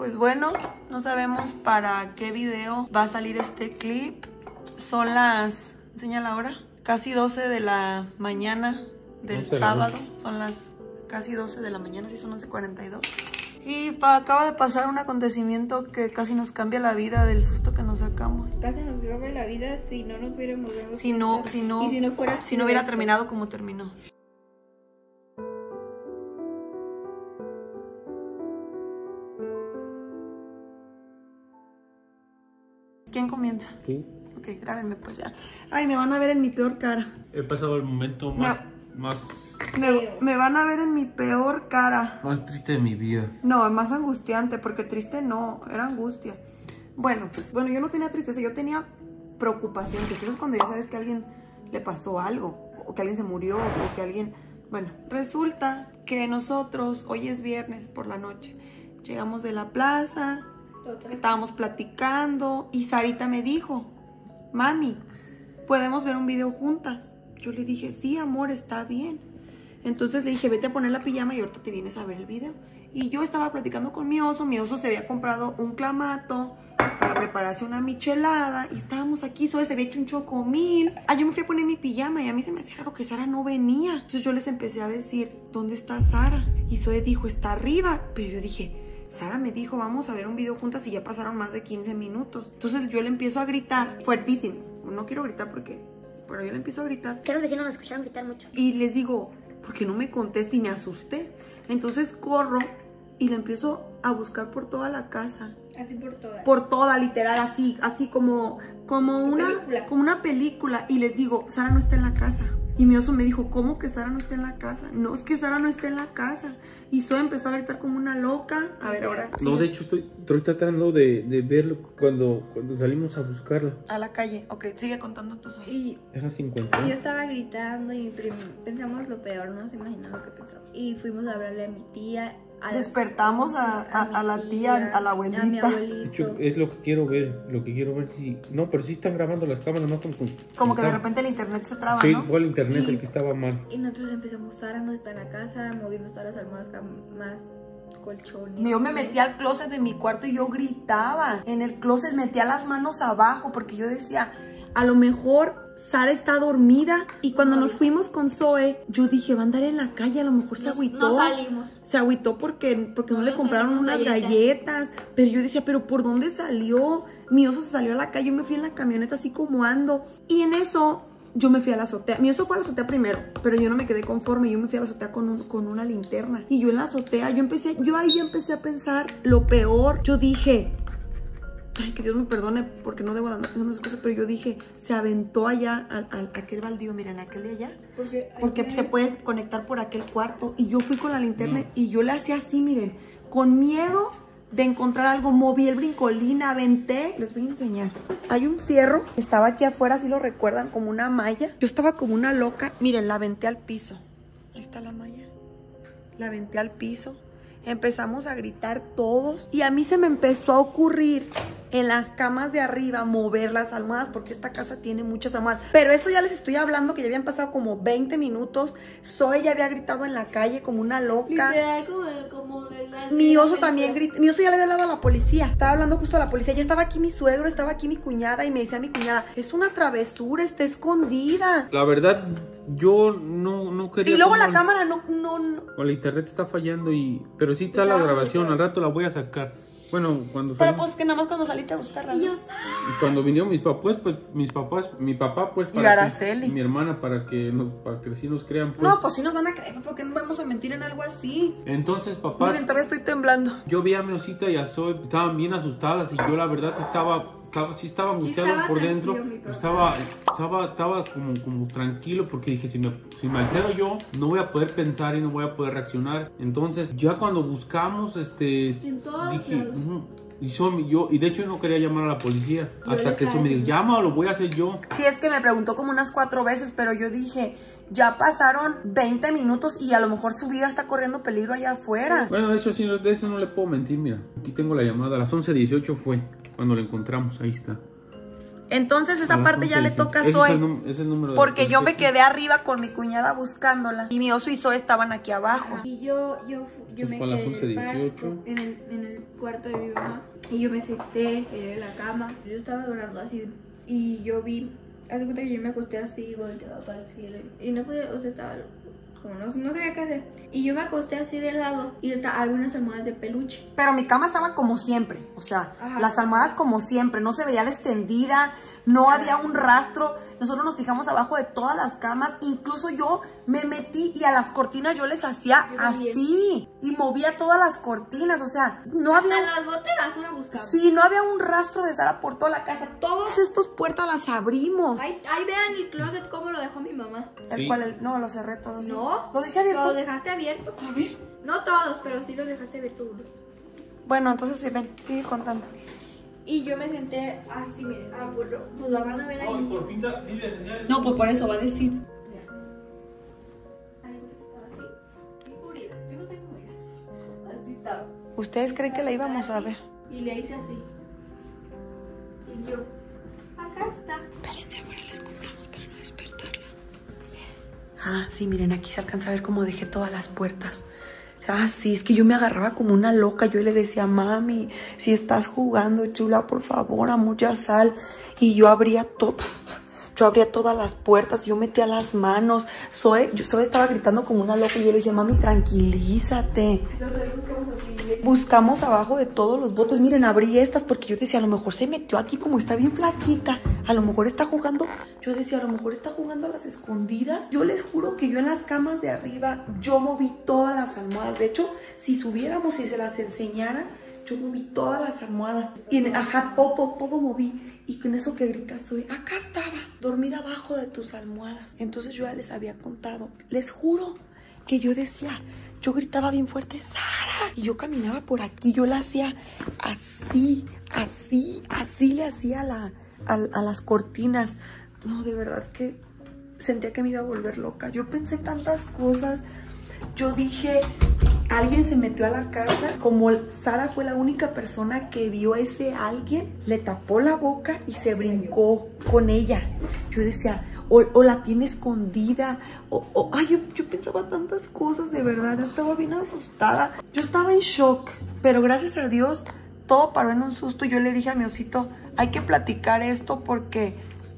Pues bueno, no sabemos para qué video va a salir este clip. Son las, enseña la hora, casi 12 de la mañana del sábado. Son las casi 12 de la mañana, sí son 11:42. Y acaba de pasar un acontecimiento que casi nos cambia la vida del susto que nos sacamos. Casi nos cambia la vida si no nos hubiéramos dado Si no hubiera terminado como terminó. ¿Quién comienza? Tú. Ok, grábenme pues ya. Ay, me van a ver en mi peor cara. He pasado el momento más Me van a ver en mi peor cara. más triste de mi vida. No, más angustiante, porque triste no, era angustia. Bueno, yo no tenía tristeza, yo tenía preocupación, que es cuando ya sabes que a alguien le pasó algo, o que alguien se murió, o que alguien... Bueno, resulta que nosotros, hoy es viernes por la noche, llegamos de la plaza, estábamos platicando, y Sarita me dijo, mami, ¿podemos ver un video juntas? Yo le dije, sí, amor, está bien. Entonces le dije, vete a poner la pijama y ahorita te vienes a ver el video. Y yo estaba platicando con mi oso se había comprado un clamato para prepararse una michelada. Y estábamos aquí, Zoe se había hecho un chocomil. Yo me fui a poner mi pijama y a mí se me hacía raro que Sara no venía. Entonces yo les empecé a decir, ¿dónde está Sara? Y Zoe dijo, está arriba. Pero yo dije, Sara me dijo, vamos a ver un video juntas y ya pasaron más de 15 minutos. Entonces yo le empiezo a gritar fuertísimo. No quiero gritar porque... Pero yo le empiezo a gritar. Que los vecinos nos escucharon gritar mucho. Y les digo, ¿por qué no me contesta? Y me asusté. Entonces corro y la empiezo a buscar por toda la casa. Así por toda. Por toda, literal, así como una película. Y les digo, Sara no está en la casa. Y mi oso me dijo, ¿cómo que Sara no está en la casa? No, es que Sara no está en la casa. Y Zoe empezó a gritar como una loca. A ver, ahora... No, de hecho estoy tratando de verlo cuando salimos a buscarla. A la calle. Ok, sigue contando tú, Zoe. Deja 50. Y yo estaba gritando y pensamos lo peor, no se imaginan lo que pensamos. Y fuimos a hablarle a mi tía. Despertamos a la tía, a la abuelita. A mi De abuelito. hecho, es lo que quiero ver. Si... No, pero sí están grabando las cámaras, ¿no? Como que de repente el internet se traba, sí, ¿no? fue el internet el que estaba mal. Y nosotros empezamos, Sara no está en la casa, movimos todas las almohadas, más colchones. Yo me metí al closet de mi cuarto y yo gritaba. En el closet metía las manos abajo porque yo decía, a lo mejor Sara está dormida. Y cuando nos fuimos con Zoe, yo dije, va a andar en la calle, a lo mejor se agüitó. No salimos. Se agüitó porque no le compraron unas galletas. Pero yo decía, ¿pero por dónde salió? Mi oso se salió a la calle, yo me fui en la camioneta así como ando. Y en eso... yo me fui a la azotea. Mi oso fue a la azotea primero, pero yo no me quedé conforme. Yo me fui a la azotea con una linterna. Y yo en la azotea, yo ahí ya empecé a pensar lo peor. Yo dije, ay, que Dios me perdone porque no debo andar pensando esas cosas, pero yo dije, se aventó allá a aquel baldío, miren, aquel de allá. Porque se puede conectar por aquel cuarto. Y yo fui con la linterna y yo le hacía así, miren, con miedo de encontrar algo, moví el brincolín, aventé. Les voy a enseñar. Hay un fierro, estaba aquí afuera, si lo recuerdan, como una malla. Yo estaba como una loca. Miren, la aventé al piso. Ahí está la malla. La aventé al piso. Empezamos a gritar todos. Y a mí se me empezó a ocurrir en las camas de arriba mover las almohadas, porque esta casa tiene muchas almohadas. Pero eso ya les estoy hablando que ya habían pasado como 20 minutos. Zoe ya había gritado en la calle como una loca. Literal, como de las... Mi oso también grita. Mi oso ya le había hablado a la policía. Estaba hablando justo a la policía. Ya estaba aquí mi suegro, estaba aquí mi cuñada. Y me decía mi cuñada, es una travesura, está escondida. La verdad, yo no quería... Y luego la cámara no. Con la internet está fallando pero sí está la grabación. Al rato la voy a sacar. Bueno, cuando Pero pues que nada más cuando saliste a buscarla, ¿no? Y cuando vinieron mis papás, pues mi papá, pues y Araceli. Y mi hermana, para que sí nos crean, pues. No, pues sí nos van a creer, porque no vamos a mentir en algo así. Entonces, papá. Miren, todavía estoy temblando. Yo vi a mi osita y a Zoe, estaban bien asustadas y yo la verdad estaba angustiado por dentro. Estaba como tranquilo porque dije, si me altero yo, no voy a poder pensar y no voy a poder reaccionar. Entonces, ya cuando buscamos, dije, y de hecho yo no quería llamar a la policía. Hasta que se me dijo, llama o lo voy a hacer yo. Sí, es que me preguntó como unas 4 veces, pero yo dije, ya pasaron 20 minutos y a lo mejor su vida está corriendo peligro allá afuera. Bueno, de hecho, sí, de eso no le puedo mentir, mira. Aquí tengo la llamada, a las 11:18 fue cuando la encontramos, ahí está. Entonces esa parte ya le toca a Ese Zoe. es el número Porque yo me quedé arriba con mi cuñada buscándola. Y mi oso y Zoe estaban aquí abajo. Y yo me fue a las quedé 11:18. en el cuarto de mi mamá. Y yo me senté en la cama. Yo estaba dorando así. Y yo vi, hace cuenta que yo me acosté así y volteaba para el cielo. Y no podía, o sea, estaba como no sabía qué hacer. Y yo me acosté así de lado y había unas almohadas de peluche. Pero mi cama estaba como siempre, o sea, Ajá. las almohadas como siempre, no se veía extendida, no había un rastro. Nosotros nos fijamos abajo de todas las camas, incluso yo me metí y a las cortinas yo les hacía Yo también. así y movía todas las cortinas, o sea, no había... Hasta las botas las van a buscar. Sí, no había un rastro de Sara por toda la casa. Todas estas puertas las abrimos. Ahí vean el closet cómo lo dejó mi mamá. Sí. No, lo cerré todo. ¿sí? No. Lo dejé abierto. Lo dejaste abierto. A ver. No todos, pero sí los dejaste abiertos unos. Bueno, entonces sí, ven, sigue contando. Y yo me senté así, miren. Pues la van a ver ahí. Por fin, dile. No, pues por eso va a decir. Ahí estaba así. Encubierta. Yo no sé cómo era. Así estaba. ¿Ustedes creen que la íbamos a ver? Y le hice así. Y yo, acá está. Espérense, afuera les contamos para no despertarla. Ah, sí, miren, aquí se alcanza a ver cómo dejé todas las puertas. Ah, sí, es que yo me agarraba como una loca. Yo le decía, mami, si estás jugando, chula, por favor, a mucha sal. Y yo abría todo. Yo abría todas las puertas, yo metía las manos. Zoe estaba gritando como una loca y yo le decía, mami, tranquilízate. Buscamos abajo de todos los botes. Miren, abrí estas porque yo decía, a lo mejor se metió aquí como está bien flaquita. A lo mejor está jugando. Yo decía, a lo mejor está jugando a las escondidas. Yo les juro que yo en las camas de arriba, yo moví todas las almohadas. De hecho, si subiéramos y se las enseñara, yo moví todas las almohadas. Y todo moví. Y con eso que grita Zoe, acá estaba, dormida abajo de tus almohadas. Entonces yo ya les había contado. Les juro que yo decía, yo gritaba bien fuerte, Sara. Y yo caminaba por aquí, yo la hacía así le hacía a las cortinas. No, de verdad que sentía que me iba a volver loca. Yo pensé tantas cosas. Yo dije, alguien se metió a la casa. Como Sara fue la única persona que vio a ese alguien, le tapó la boca y se brincó con ella. Yo decía, o la tiene escondida, ay, yo pensaba tantas cosas, de verdad. Yo estaba bien asustada. Yo estaba en shock, pero gracias a Dios todo paró en un susto. Yo le dije a mi osito, hay que platicar esto porque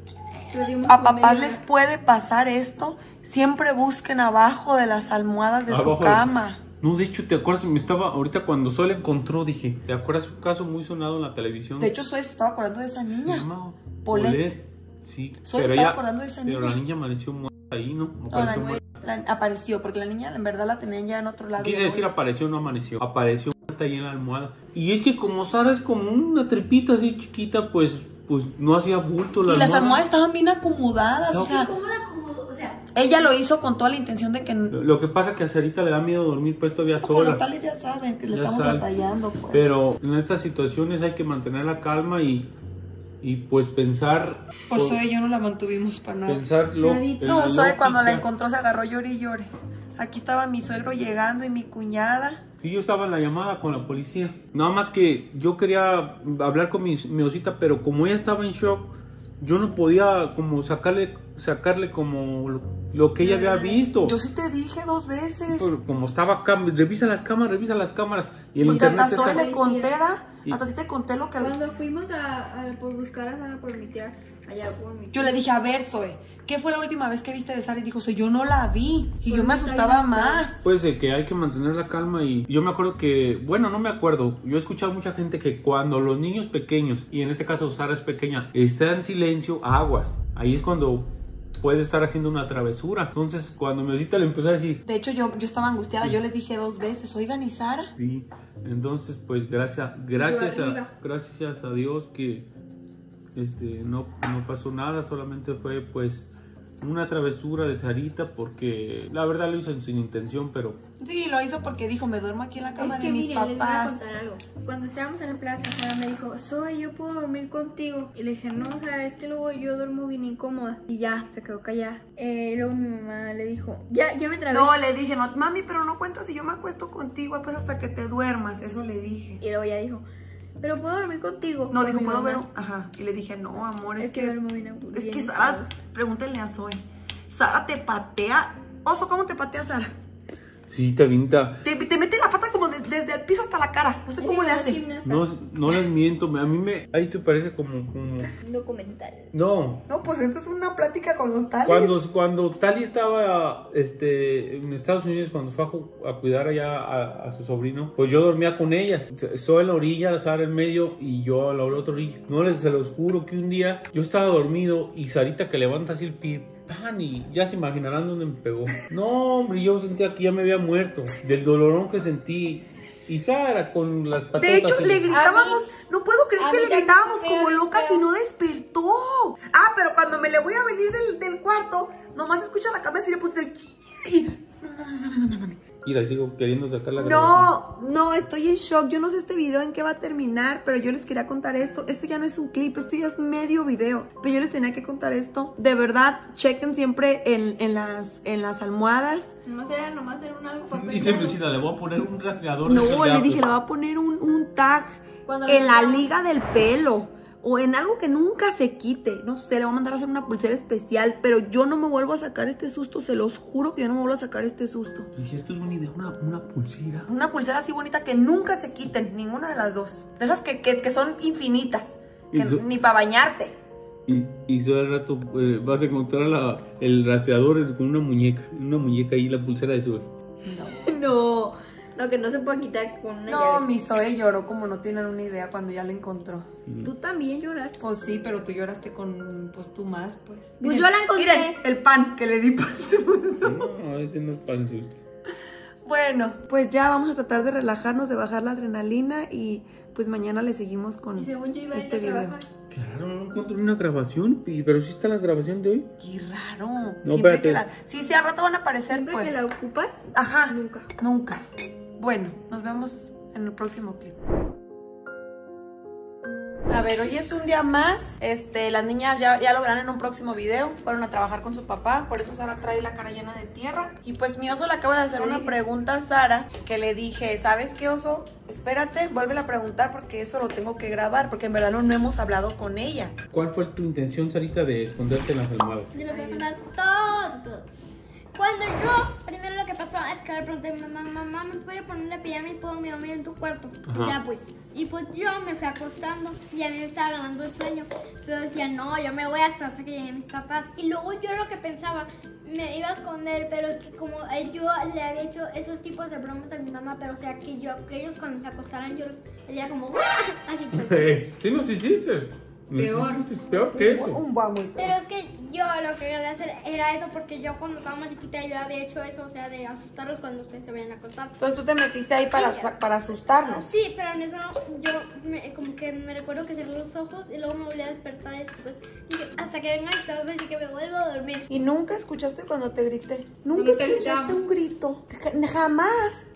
a papás les puede pasar esto. Siempre busquen abajo de las almohadas de su cama. No, de hecho, ¿te acuerdas? Ahorita cuando Zoe la encontró, dije, ¿te acuerdas un caso muy sonado en la televisión? De hecho, Zoe se estaba acordando de esa niña. Paulette. Sí, Zoe se estaba acordando de esa niña. Pero la niña amaneció muerta ahí, ¿no? Apareció, porque la niña en verdad la tenían ya en otro lado. Quise decir apareció, no amaneció. Apareció muerta ahí en la almohada. Y es que como Sara es como una tripita así chiquita, pues no hacía bulto la almohada. Las almohadas estaban bien acomodadas, no. O sea... ¿Cómo la acomodó? O sea... Ella lo hizo con toda la intención de que... Lo que pasa es que a Sarita le da miedo dormir pues todavía sola. Por los tales ya saben que le estamos batallando, pues. Pero en estas situaciones hay que mantener la calma y pues pensar... Pues Zoe y yo no la mantuvimos para nada. Pensarlo. No, Zoe cuando la encontró se agarró llore y llore. Aquí estaba mi suegro llegando y mi cuñada. Sí, yo estaba en la llamada con la policía. Nada más que yo quería hablar con mi osita, pero como ella estaba en shock, yo no podía como sacarle como lo que ella había visto. Yo sí te dije 2 veces. Pero como estaba acá, revisa las cámaras. Y el porque internet a Zoe le conté, hasta ti te conté lo que... Cuando fuimos por buscar a Sara por mi tía, allá por mi tía. Yo le dije, a ver, Zoe, ¿qué fue la última vez que viste de Sara? Y dijo, Zoe, yo no la vi. Y yo me asustaba más. Pues de que hay que mantener la calma. Y yo me acuerdo que, bueno, no me acuerdo. Yo he escuchado a mucha gente que cuando los niños pequeños, y en este caso Sara es pequeña, está en silencio, aguas. Ahí es cuando puede estar haciendo una travesura. Entonces, cuando mi osita le empezó a decir... De hecho, yo estaba angustiada. Yo les dije 2 veces, oigan, ¿y Sara? Sí, entonces, pues, gracias a Dios que no pasó nada. Solamente fue, pues, una travesura de Sarita porque la verdad lo hizo sin intención, pero... Sí, lo hizo porque dijo, me duermo aquí en la cama de mis miren, les voy a papás. contar algo. Cuando estábamos en la plaza, Sara me dijo, Zoe, yo puedo dormir contigo. Y le dije, no, Sara, es que luego yo duermo bien incómoda. Y ya, se quedó callada. Luego mi mamá le dijo, ya me trabé. No, le dije, no, mami, pero no cuentas si yo me acuesto contigo, pues hasta que te duermas. Eso le dije. Y luego ya dijo, pero puedo dormir contigo. No, dijo, Con mi puedo ver. mamá. Ajá. Y le dije, no, amor, Es que duermo bien aburrido. Es que Sara, pregúntenle a Zoe. Sara te patea. Oso, ¿cómo te patea Sara? Sí, te avienta. Te mete la pata como desde el piso hasta la cara. No sé cómo le hace. No les miento, a mí me... Ahí te parece como... Documental. No. No, pues esta es una plática con los Tales. Cuando Tali estaba en Estados Unidos, cuando fue a cuidar allá a su sobrino, pues yo dormía con ellas. Zoe en la orilla, Sara en medio y yo a la otra orilla. Se los juro que un día yo estaba dormido y Sarita que levanta así el pie. Y ya se imaginarán dónde me pegó. No, hombre, yo sentía que ya me había muerto del dolorón que sentí. Y Sara con las patatas. De hecho, le gritábamos, no puedo creer que le gritábamos como locas y no despertó. Ah, pero cuando me le voy a venir del cuarto, nomás escucha la cabeza y le puse y la sigo queriendo sacar la grabación. No, estoy en shock. Yo no sé este video en qué va a terminar, pero yo les quería contar esto. Este ya no es un clip, este ya es medio video. Pero yo les tenía que contar esto. De verdad, chequen siempre en las almohadas. Nomás era un algo para Dice Lucina, le voy a poner un rastreador. No, le dije, le voy a poner un tag en la liga del pelo. O en algo que nunca se quite. No sé, le voy a mandar a hacer una pulsera especial. Pero yo no me vuelvo a sacar este susto. Se los juro que yo no me vuelvo a sacar este susto. Y si esto es buena idea, una pulsera. Una pulsera así bonita que nunca se quiten. Ninguna de las dos. De esas que son infinitas. Que ni para bañarte. Y todo el rato vas a encontrar el rastreador con una muñeca. Una muñeca ahí, la pulsera de Zoe. No, que no se puede quitar con una No, llave. mi Zoe lloró como no tienen una idea cuando ya la encontró. Tú también lloras. Pues sí, pero tú lloraste con, pues tú más, pues. Pues yo la encontré. Miren, el pan que le di para el susto. No, ese no es pan susto. Bueno, pues ya vamos a tratar de relajarnos, de bajar la adrenalina y pues mañana le seguimos con Y según yo iba a ir este a video. trabajar. Claro, no encuentro una grabación, pero sí está la grabación de hoy. Qué raro. No, Siempre espérate. Sí, al rato van a aparecer, Siempre pues. que la ocupas. Ajá. Nunca. Bueno, nos vemos en el próximo clip. A ver, hoy es un día más. Las niñas ya lo verán en un próximo video. Fueron a trabajar con su papá, por eso Sara trae la cara llena de tierra. Y pues mi oso le acaba de hacer una pregunta a Sara, que le dije, ¿sabes qué, oso? Espérate, vuélvela a preguntar porque eso lo tengo que grabar, porque en verdad no hemos hablado con ella. ¿Cuál fue tu intención, Sarita, de esconderte en las almohadas? Yo lo voy a contar todo. Cuando yo, primero lo que pasó es que le pregunté a mi mamá, ¿me puede poner la pijama y puedo dormir en tu cuarto? Ajá. Ya pues. Y pues yo me fui acostando y a mí me estaba ganando el sueño. Pero decía, no, yo me voy a esperar hasta que lleguen mis papás. Y luego yo lo que pensaba, me iba a esconder, pero es que como yo le había hecho esos tipos de bromas a mi mamá, pero o sea, que ellos cuando se acostaran yo los haría como, así pues. ¿Qué nos hiciste? Peor que eso. Un muy Pero es que yo lo que quería hacer era eso porque yo cuando estaba más chiquita yo había hecho eso, o sea, de asustarlos cuando ustedes se vayan a acostar. Entonces tú te metiste ahí para asustarnos. Sí, pero en eso yo como que me recuerdo que cerré los ojos y luego me volví a despertar después. Dije, hasta que venga y todo, así que me vuelvo a dormir. Y nunca escuchaste cuando te grité. Nunca escuchaste un grito. Jamás.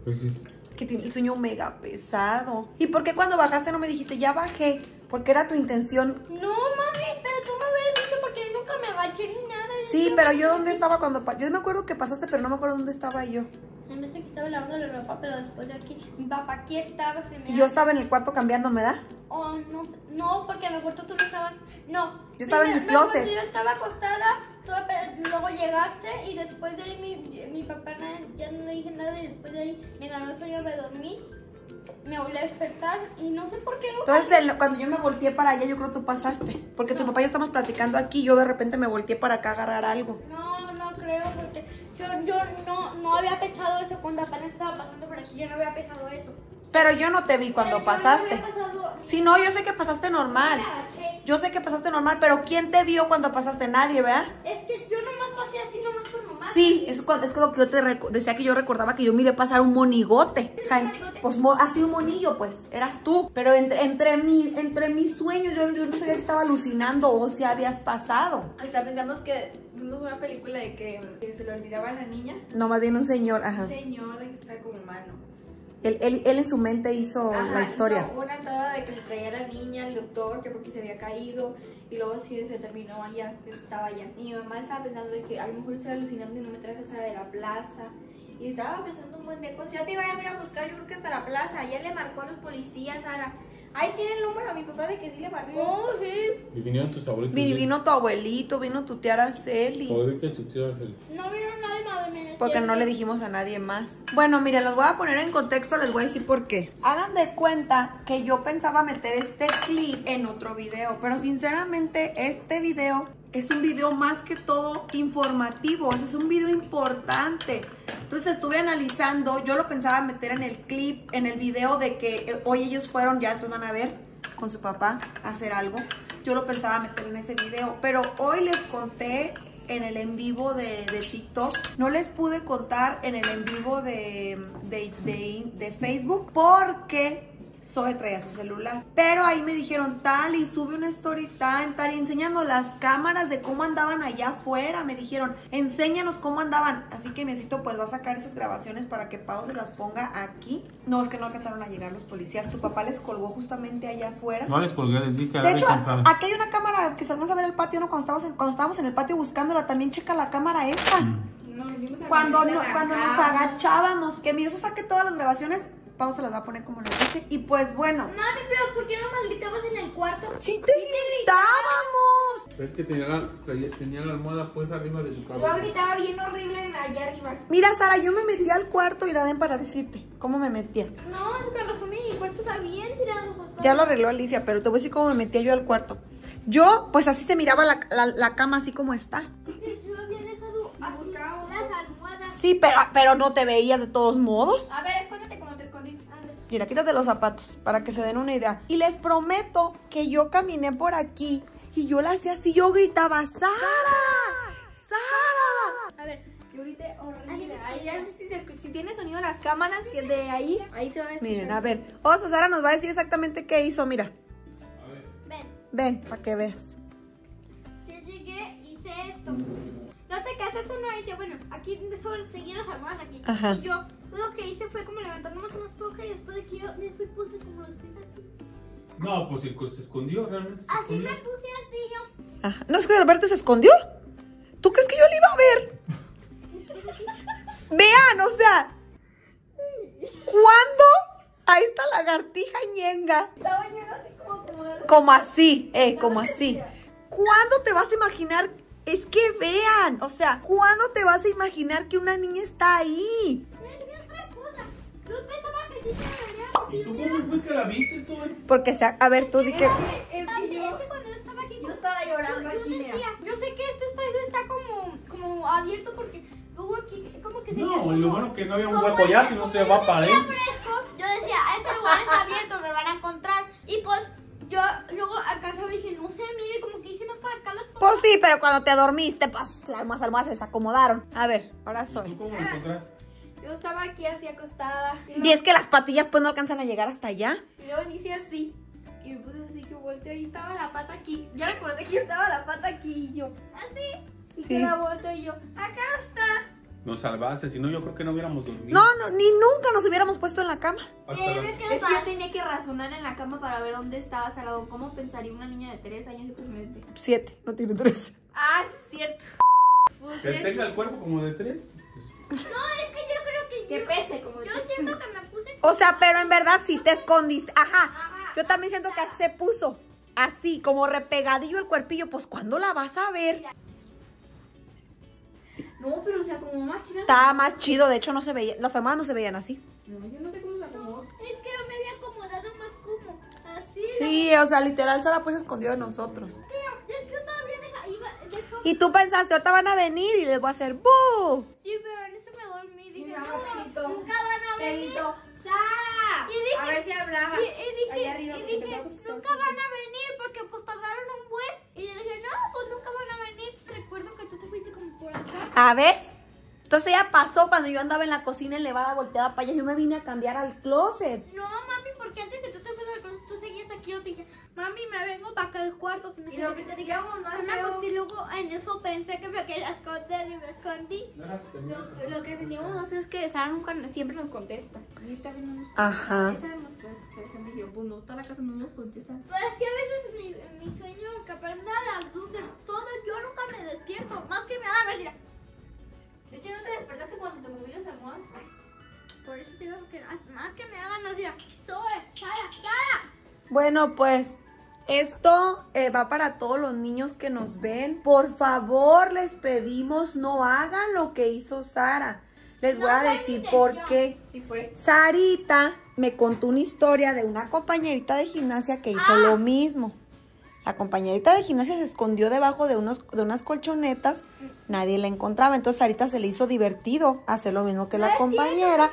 Que tiene el sueño mega pesado. ¿Y por qué cuando bajaste no me dijiste, ya bajé? Porque era tu intención. No, mami, pero tú me hubieras dicho porque yo nunca me agaché ni nada. Sí, pero yo dónde estaba cuando... Yo me acuerdo que pasaste, pero no me acuerdo dónde estaba yo. Se me hace que estaba lavando la ropa, pero después de aquí, mi papá aquí estaba, se me... Y yo estaba en el cuarto cambiándome, ¿verdad? Oh, no, porque en el cuarto tú no estabas... No. Yo estaba en mi Primero, closet. No, yo estaba acostada, luego llegaste y después de ahí mi papá ya no le dije nada y después de ahí me ganó el sueño, me dormí. Me volví a despertar y no sé por qué no. Entonces, cuando yo me volteé para allá, yo creo que tú pasaste. Porque tu papá y yo estamos platicando aquí, yo de repente me volteé para acá a agarrar algo. No creo, porque yo no había pensado eso cuando apenas estaba pasando por aquí, yo no había pensado eso. Pero yo no te vi cuando Pero pasaste. Yo no había pasado... Sí, no, yo sé que pasaste normal. Yo sé que pasaste normal, pero ¿quién te vio cuando pasaste? Nadie, ¿verdad? Es que yo nomás pasé así, nomás por nomás. Sí, es lo que yo te decía, que yo recordaba que yo miré pasar un monigote. O sea, pues así un monillo, pues, eras tú. Pero entre mis sueños, yo no sabía si estaba alucinando o si habías pasado. Hasta pensamos que vimos una película de que se le olvidaba a la niña. No, más bien un señor, ajá. Un señor de que está como humano. Él en su mente hizo la historia. Hizo una toda de que se traía a la niña, el doctor, que porque se había caído. Y luego sí se terminó allá, que estaba allá. Y mi mamá estaba pensando de que a lo mejor estaba alucinando y no me traje a Sara de la plaza. Y estaba pensando un buen de cosas. Ya te iba a ir a buscar, yo creo que hasta la plaza. Ya le marcó a los policías, Sara. Ahí tiene el número a mi papá de que sí le marcó. Oh, sí. Y vinieron tus abuelitos. Vino tu abuelito, vino tu tía Araceli. Ahorita tu tía Araceli. No vino nadie más de mí. Porque no le dijimos a nadie más. Bueno, miren, los voy a poner en contexto, les voy a decir por qué. Hagan de cuenta que yo pensaba meter este clip en otro video, pero sinceramente este video es un video más que todo informativo, es un video importante. Entonces estuve analizando, yo lo pensaba meter en el clip, en el video de que hoy ellos fueron, ya después van a ver, con su papá a hacer algo. Yo lo pensaba meter en ese video, pero hoy les conté en el en vivo de TikTok. No les pude contar en el en vivo de Facebook porque Zoe traía su celular. Pero ahí me dijeron, tal, y sube una story time, tal, y enseñando las cámaras de cómo andaban allá afuera. Me dijeron, enséñanos cómo andaban. Así que necesito, pues, va a sacar esas grabaciones para que Pau se las ponga aquí. No, es que no alcanzaron a llegar los policías. Tu papá les colgó justamente allá afuera. No les colgué, les dije que de hecho, aquí hay una cámara que se alcanza a ver el patio, ¿no? Cuando estábamos en el patio buscándola, también checa la cámara esta. Cuando nos agachábamos, que mi eso saque todas las grabaciones. Pau se las va a poner como les dije. Y pues bueno. Mami, pero ¿por qué no más gritabas en el cuarto? ¡Sí te gritábamos! Es que tenía la almohada pues arriba de su cabeza. Yo gritaba bien horrible allá arriba. Mira, Sara, yo me metí al cuarto y la ven para decirte cómo me metía. No, pero razón, mi cuarto está bien tirado. Papá. Ya lo arregló Alicia, pero te voy a decir cómo me metía yo al cuarto. Yo, pues así se miraba la cama así como está. Yo había dejado las almohadas. Sí, pero no te veías de todos modos. A ver, escóndete como te escondiste. Mira, quítate los zapatos para que se den una idea. Y les prometo que yo caminé por aquí y yo la hacía así, yo gritaba, ¡Sara! ¡Sara! A ver, Yo grité horrible. Ahí ya si tiene sonido las cámaras que de ahí se va a escuchar. Miren, a ver. Oso, Sara nos va a decir exactamente qué hizo, mira. ven. Ven, para que veas. Yo llegué, hice esto. No te casas uno y dice, bueno, aquí solo seguí las almohadas aquí. Ajá. Y yo lo que hice fue como levantarme una esponja y después de que yo me fui puse como los pies así. No, pues se escondió realmente. Así me puse así yo. Ajá. No, es que Alberto se escondió. ¿Tú crees que yo le iba a ver? Vean, o sea, ¿cuándo? Ahí está la lagartija ñenga. Estaba lleno así Como así. ¿Cuándo te vas a imaginar? Es que vean, o sea, ¿cuándo te vas a imaginar que una niña está ahí? Yo pensaba que sí se ¿Y tú cómo fue que la viste, Zoe? Porque, a ver, tú di que... Es que yo cuando yo estaba aquí, yo estaba llorando yo aquí, mira. decía, yo sé que este espacio está como abierto porque luego aquí como que se queda No, como- lo bueno que no había un como hueco ya, este- si no como se yo va para sentía adentro. fresco, yo decía, este lugar está abierto, me van a encontrar. Y pues yo luego alcanzaba y dije, no sé, mire, como que hice más para acá las Pues sí, pero cuando te dormiste, pues las almohadas se desacomodaron. A ver, ahora ¿Y soy. tú cómo lo encontraste? Yo estaba aquí así acostada. Y es que las patillas pues no alcanzan a llegar hasta allá. Y luego le hice así. Y me puse así que volteo y estaba la pata aquí. Ya me acordé que estaba la pata aquí y yo. así. Y Sí. que la volteo y yo. Acá está. Nos salvaste, si no yo creo que no hubiéramos dormido. No, ni nunca nos hubiéramos puesto en la cama. Hasta las- Es que yo tenía que razonar en la cama para ver dónde estaba Salado. ¿Cómo pensaría una niña de 3 años y pues me dice, 7, no tiene 3. ah, es cierto. Pues Que tenga el cuerpo como de 3. No, es que yo creo que que pese como yo siento que me puse O sea, pero en verdad sí te escondiste. Ajá. Yo también siento que se puso así, como repegadillo el cuerpillo. Pues, ¿cuándo la vas a ver? No, pero o sea, como más chida. Estaba más chido. De hecho, no se veía. Las almohadas no se veían así. No, yo no sé cómo se acomodó. Es que yo me había acomodado más como así. Sí, o sea, literal, Sara pues escondió de nosotros. Es que todavía dejó. Y tú pensaste, ahorita van a venir y les voy a hacer ¡bu! Sí, pero en eso me dormí. Dije, Mira, no, Telito. nunca van a venir. Telito, ¡Sara! Y dije- a ver si hablaba. Y Ahí arriba, dije, porque pensaba que nunca estabas van a venir porque pues tardaron un buen. Y yo dije, no, pues nunca van a venir. Recuerdo que tú te fuiste como por acá. ¿A ves? Entonces ya pasó cuando yo andaba en la cocina elevada, volteada para allá. Yo me vine a cambiar al closet. No, mami, porque antes que tú te fueras al closet, tú seguías aquí. Yo dije, mami, me vengo para acá al cuarto. Y lo que te digamos, no hace me acosté y luego en eso pensé que me quería esconder y me escondí. Lo que sentimos nosotros es que Sara nunca siempre nos contesta. Y esta vez no nos Ajá. Esa es nuestra expresión. Dije, pues no está la casa, no nos contesta. Pues es que a veces mi sueño que prenda las luces, todo, yo nunca me despierto. Más que me hagan decir, De hecho, ¿no te despertaste cuando te moví las almohadas? por eso te digo que más que me hagan decir, Zoe, Sara, Sara. Bueno, pues esto va para todos los niños que nos ven. Por favor, les pedimos no hagan lo que hizo Sara. Les voy a decir por qué. Sí fue. Sarita me contó una historia de una compañerita de gimnasia que hizo lo mismo. La compañerita de gimnasia se escondió debajo de unas colchonetas. Nadie la encontraba. Entonces Sarita se le hizo divertido hacer lo mismo que la compañera.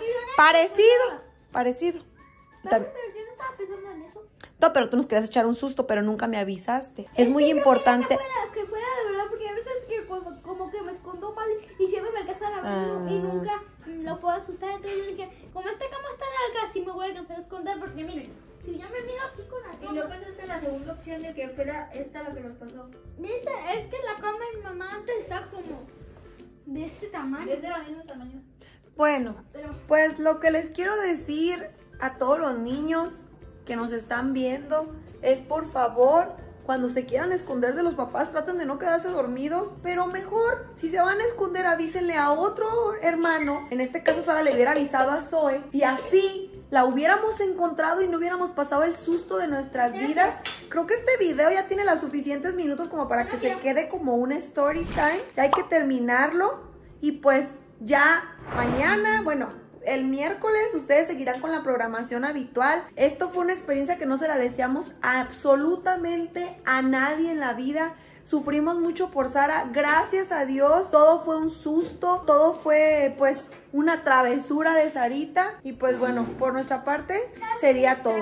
Parecido. Pero yo no estaba pensando en eso. No, pero tú nos querías echar un susto, pero nunca me avisaste. Es muy importante. Que fuera de verdad, porque a veces que como que me escondo mal y siempre me alcanza la mano y nunca lo puedo asustar. Entonces yo dije, como esta cama está larga, sí me voy a alcanzar a esconder, porque miren, si yo me mido aquí con la cama. Y no pensaste la segunda opción de que fuera esta la que nos pasó. Es que la cama de mi mamá antes está como de este tamaño. Es de la misma tamaño. Bueno, pues lo que les quiero decir a todos los niños que nos están viendo es, por favor, cuando se quieran esconder de los papás, traten de no quedarse dormidos, pero mejor, si se van a esconder, avísenle a otro hermano. En este caso, Sara le hubiera avisado a Zoe y así la hubiéramos encontrado y no hubiéramos pasado el susto de nuestras vidas. Creo que este video ya tiene los suficientes minutos como para que se quede como un story time. Ya hay que terminarlo y pues ya mañana, bueno, el miércoles ustedes seguirán con la programación habitual. Esto fue una experiencia que no se la deseamos absolutamente a nadie en la vida. Sufrimos mucho por Sara, gracias a Dios. Todo fue un susto, todo fue pues una travesura de Sarita. Y pues bueno, por nuestra parte sería todo.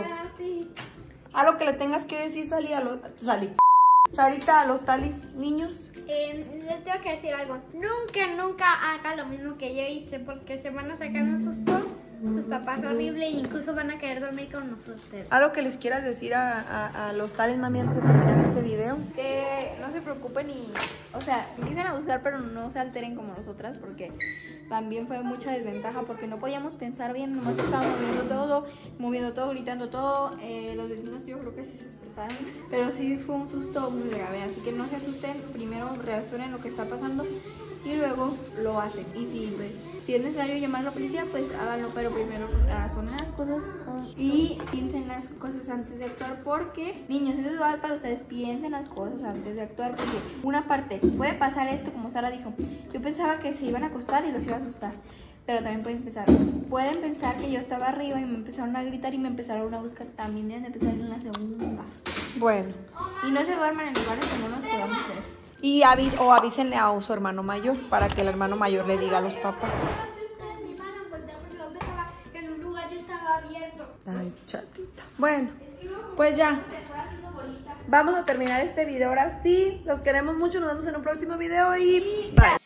Algo que le tengas que decir, Sarita, a los talis niños. Les tengo que decir algo. Nunca haga lo mismo que yo hice, porque se van a sacar un susto sus papás horrible e incluso van a querer dormir con nosotros. Algo que les quieras decir a los talis, mami, antes de terminar este video. Que no se preocupen y, o sea, empiecen a buscar, pero no se alteren como nosotras, porque también fue mucha desventaja, porque no podíamos pensar bien, nomás estábamos moviendo todo, gritando todo. Los vecinos yo creo que sí se despertaron, pero sí fue un susto muy grave, así que no se asusten, primero reaccionen lo que está pasando y luego lo hacen. Y si es necesario llamar a la policía, pues háganlo, pero primero razonen las cosas y piensen las cosas antes de actuar, porque, niños, eso es igual para ustedes, piensen las cosas antes de actuar, porque una parte, puede pasar esto como Sara dijo, yo pensaba que se iban a acostar y los iba a asustar, pero también pueden pensar que yo estaba arriba y me empezaron a gritar y me empezaron a buscar, también deben empezar en la segunda. Bueno. Y no se duerman en lugares que no nos podamos ver. Y avísenle a su hermano mayor, para que el hermano mayor le diga a los papás. Ay, chatita. Bueno, pues ya. Vamos a terminar este video ahora sí. Los queremos mucho. Nos vemos en un próximo video y bye.